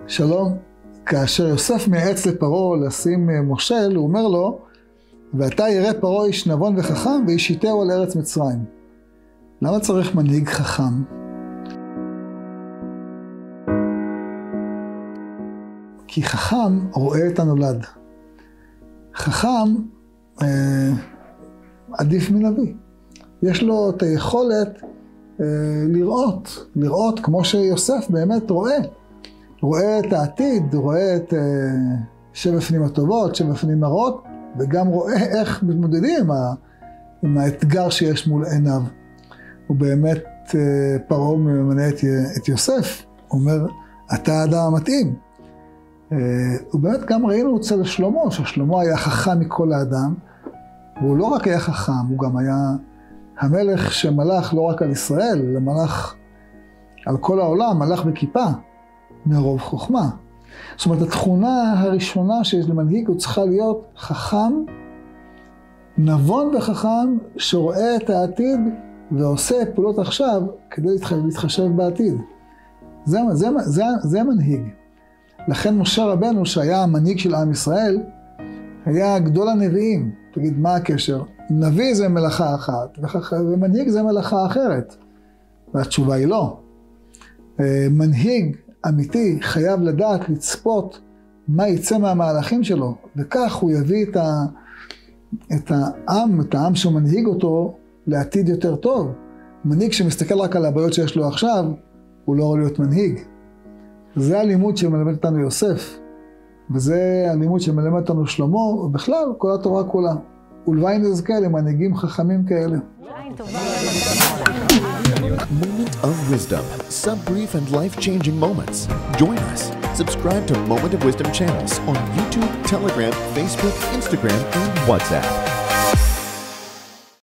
שלום, כאשר יוסף מייעץ לפרעה לשים מושל, הוא אומר לו, ואתה יראה פרעה איש נבון וחכם, וישיתהו על ארץ מצרים. למה צריך מנהיג חכם? כי חכם רואה את הנולד. חכם עדיף מנביא. יש לו את היכולת לראות כמו שיוסף באמת רואה. רואה את העתיד, רואה את שבע פנים הטובות, שבע פנים הרעות, וגם רואה איך מתמודדים עם האתגר שיש מול עיניו. הוא באמת, פרעה ממנה את יוסף, הוא אומר, אתה האדם המתאים. ובאמת גם ראינו אצל שלמה, ששלמה היה חכם מכל האדם, והוא לא רק היה חכם, הוא גם היה המלך שמלך לא רק על ישראל, אלא מלך על כל העולם, מלך בכיפה, מרוב חוכמה. זאת אומרת, התכונה הראשונה שיש למנהיג, הוא צריכה להיות חכם, נבון וחכם, שרואה את העתיד ועושה פעולות עכשיו כדי להתחשב בעתיד. זה מנהיג. לכן משה רבנו, שהיה המנהיג של עם ישראל, היה גדול הנביאים. תגיד, מה הקשר? נביא זה מלאכה אחת, ומנהיג זה מלאכה אחרת. והתשובה היא לא. מנהיג אמיתי חייב לדעת לצפות מה יצא מהמהלכים שלו, וכך הוא יביא את העם שמנהיג אותו לעתיד יותר טוב. מנהיג שמסתכל רק על הבעיות שיש לו עכשיו, הוא לא יכול להיות מנהיג. זה הלימוד שמלמד אותנו יוסף, וזה הלימוד שמלמד אותנו שלמה, ובכלל כל התורה כולה. ולוואי נזכה למנהיגים חכמים כאלה. Moment of Wisdom, some brief and life-changing moments. Join us. Subscribe to Moment of Wisdom channels on YouTube, Telegram, Facebook, Instagram, and WhatsApp.